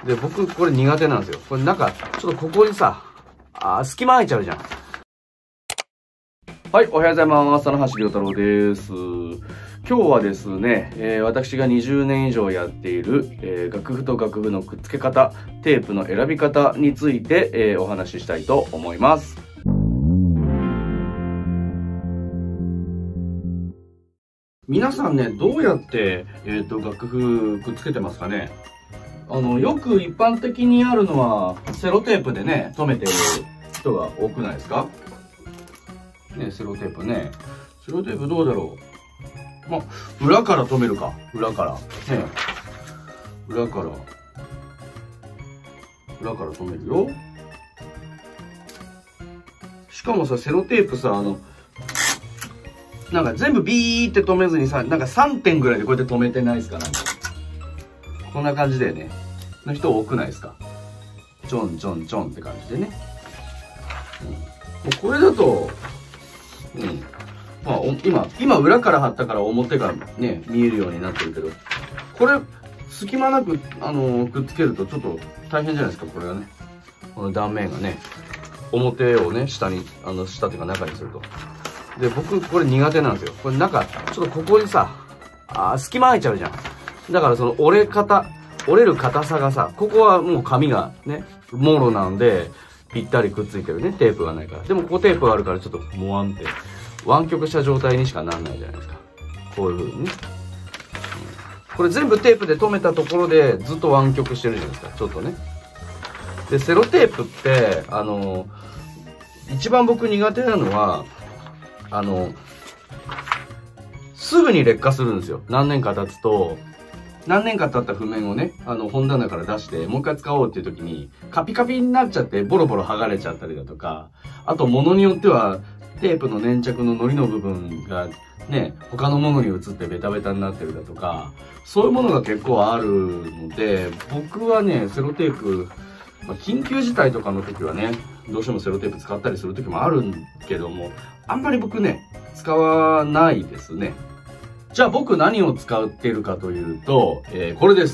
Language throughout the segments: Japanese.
で、僕、これ苦手なんですよ。これなんか、ちょっとここにさ、隙間空いちゃうじゃん。はい、おはようございます。棚橋亮太郎です。今日はですね、私が20年以上やっている、楽譜と楽譜のくっつけ方、テープの選び方について、お話ししたいと思います。皆さんね、どうやって、楽譜くっつけてますかね。よく一般的にあるのは、セロテープでね、留めてる人が多くないですかね、セロテープね。セロテープどうだろう。まあ、裏から留めるか。裏から。ね。裏から留めるよ。しかもさ、セロテープさ、なんか全部ビーって留めずにさ、なんか3点ぐらいでこうやって留めてないですかなんか。こんな感じでね。の人多くないですか。ちょんちょんちょんって感じでね。もうこれだと、まあ、今裏から貼ったから表がね、見えるようになってるけど、これ、隙間なく、くっつけるとちょっと大変じゃないですか、これがね。この断面がね、表をね、下に、下っていうか中にすると。で、僕、これ苦手なんですよ。これなんか、ちょっとここにさ、隙間空いちゃうじゃん。だからその折れる硬さがさ、ここはもう紙がね、もろなんで、ぴったりくっついてるね、テープがないから。でもここテープがあるからちょっともわんって、湾曲した状態にしかなんないじゃないですか。こういう風にね。これ全部テープで留めたところでずっと湾曲してるじゃないですか、ちょっとね。で、セロテープって、一番僕苦手なのは、すぐに劣化するんですよ。何年か経った譜面をね、本棚から出して、もう一回使おうっていう時に、カピカピになっちゃって、ボロボロ剥がれちゃったりだとか、あと、物によっては、テープの粘着の糊の部分が、ね、他のものに移ってベタベタになってるだとか、そういうものが結構あるので、僕はね、セロテープ、緊急事態とかの時はね、どうしてもセロテープ使ったりする時もあるんけども、あんまり僕ね、使わないですね。じゃあ僕何を使っているかというと、これです。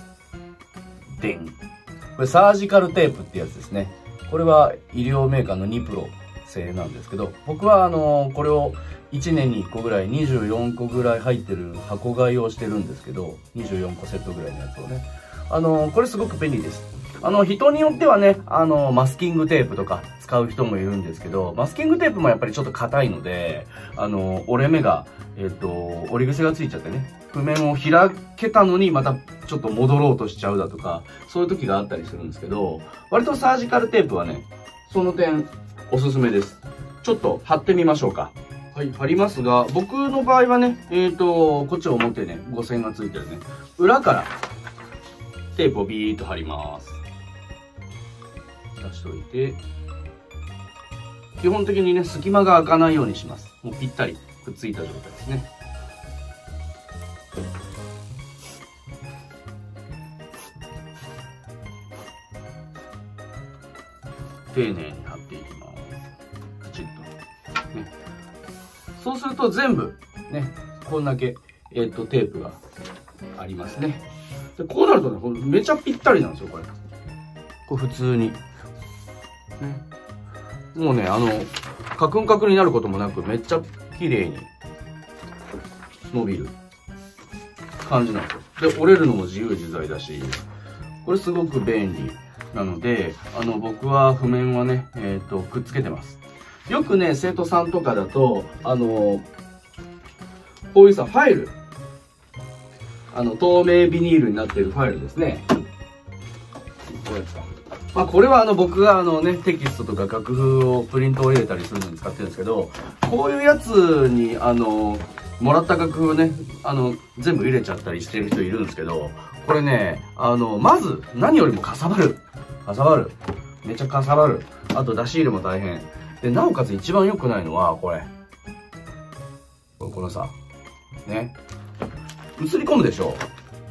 でん。これサージカルテープってやつですね。これは医療メーカーのニプロ製なんですけど、僕はこれを1年に1個ぐらい、24個ぐらい入ってる箱買いをしてるんですけど、24個セットぐらいのやつをね。これすごく便利です。人によってはね、マスキングテープとか使う人もいるんですけど、マスキングテープもやっぱりちょっと硬いので、折れ目が、折り癖がついちゃってね、譜面を開けたのにまたちょっと戻ろうとしちゃうだとか、そういう時があったりするんですけど、割とサージカルテープはね、その点おすすめです。ちょっと貼ってみましょうか。はい、貼りますが、僕の場合はね、こっち表ね、5線がついてるね、裏からテープをビーッと貼ります。出しといて、基本的にね、隙間が開かないようにします。もうぴったりくっついた状態ですね。丁寧に貼っていきます。きちっと。ね、そうすると全部、ね、こんだけ、テープがありますね。でこうなるとね、めちゃぴったりなんですよ、これ。これ普通に。ね、もうね、カクンカクンになることもなく、めっちゃ綺麗に伸びる感じなんですよ。で、折れるのも自由自在だし、これすごく便利なので、僕は譜面はね、くっつけてます。よくね、生徒さんとかだと、こういうさ、ファイル、透明ビニールになっているファイルですね。こうやつか。まあこれは僕がね、テキストとか楽譜をプリントを入れたりするのに使ってるんですけど、こういうやつにもらった楽譜をね、全部入れちゃったりしてる人いるんですけど、これね、まず何よりもかさばる。めっちゃかさばる。あと出し入れも大変。で、なおかつ一番良くないのは、このさ、ね、映り込むでしょ。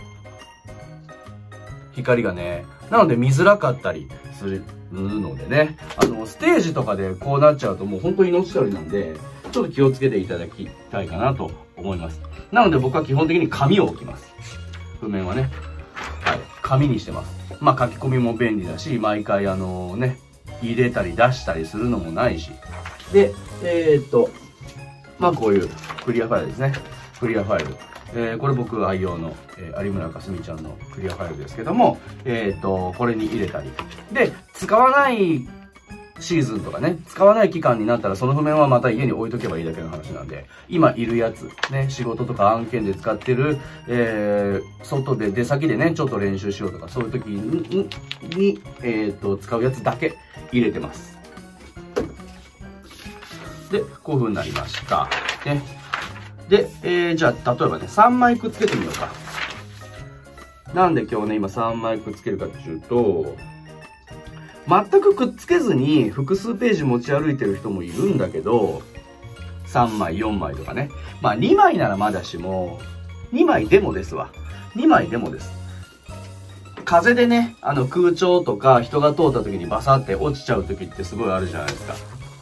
光がね。なので見づらかったりするのでね、ステージとかでこうなっちゃうともう本当に命取りなんで、ちょっと気をつけていただきたいかなと思います。なので僕は基本的に紙を置きます。譜面はね。はい。 紙にしてます。まあ書き込みも便利だし、毎回入れたり出したりするのもないし。で、まあこういうクリアファイルですね。クリアファイル。これ僕愛用の、有村架純ちゃんのクリアファイルですけども、これに入れたり。で、使わないシーズンとかね、使わない期間になったらその譜面はまた家に置いとけばいいだけの話なんで、今いるやつ、ね、仕事とか案件で使ってる、外で出先でね、ちょっと練習しようとか、そういう時に、使うやつだけ入れてます。で、こういう風になりました。ね。で、じゃあ、例えばね、3枚くっつけてみようか。なんで今日ね、今3枚くっつけるかっていうと、全くくっつけずに複数ページ持ち歩いてる人もいるんだけど、3枚、4枚とかね。まあ2枚ならまだしも、2枚でもですわ。2枚でもです。風でね、空調とか人が通った時にバサって落ちちゃう時ってすごいあるじゃないですか。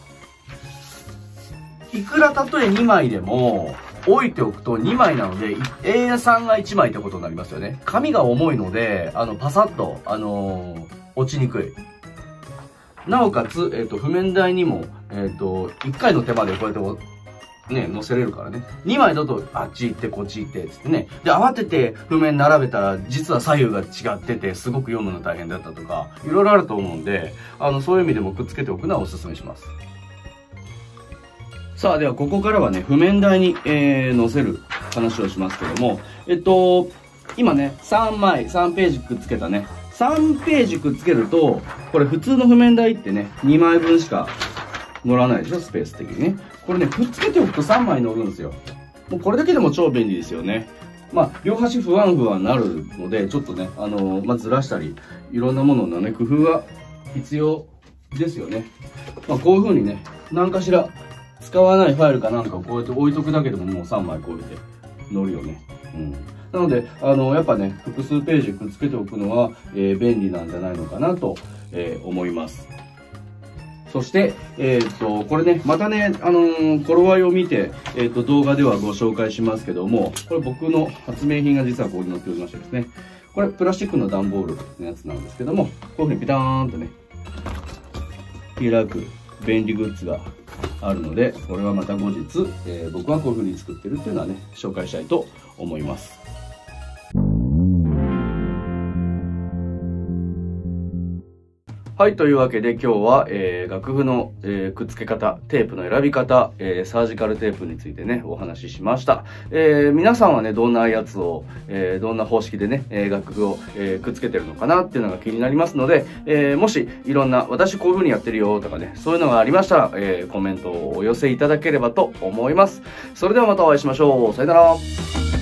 いくらたとえ2枚でも、置いておくと2枚なので、A3 が1枚ってことになりますよね。紙が重いので、パサッと、落ちにくい。なおかつ、譜面台にも、1回の手間でこうやってね、載せれるからね。2枚だと、あっち行って、こっち行って、つってね。で、慌てて譜面並べたら、実は左右が違ってて、すごく読むの大変だったとか、いろいろあると思うんで、そういう意味でもくっつけておくのはおすすめします。さあ、ではここからはね、譜面台に、載せる話をしますけども、今ね、3ページくっつけたね。3ページくっつけると、これ普通の譜面台ってね、2枚分しか乗らないでしょ、スペース的にね。これね、くっつけておくと3枚乗るんですよ。もうこれだけでも超便利ですよね。まあ、両端不安なるので、ちょっとね、ずらしたり、いろんなもののね、工夫は必要ですよね。まあ、こういう風にね、何かしら使わないファイルかなんかをこうやって置いとくだけでももう3枚こうやって乗るよね。うん。なので、やっぱね、複数ページくっつけておくのは、便利なんじゃないのかなと、思います。そして、これね、またね、頃合いを見て、動画ではご紹介しますけども、これ僕の発明品が実はここに載っておりましてですね、これプラスチックの段ボールのやつなんですけども、こういうふうにピターンとね、開く便利グッズがあるので、これはまた後日、僕はこういうふうに作ってるっていうのはね、紹介したいと思います。はい。というわけで今日は、楽譜の、くっつけ方、テープの選び方、サージカルテープについてね、お話ししました。皆さんはね、どんなやつを、どんな方式でね、楽譜を、くっつけてるのかなっていうのが気になりますので、もしいろんな、私こういう風にやってるよとかね、そういうのがありましたら、コメントをお寄せいただければと思います。それではまたお会いしましょう。さよなら。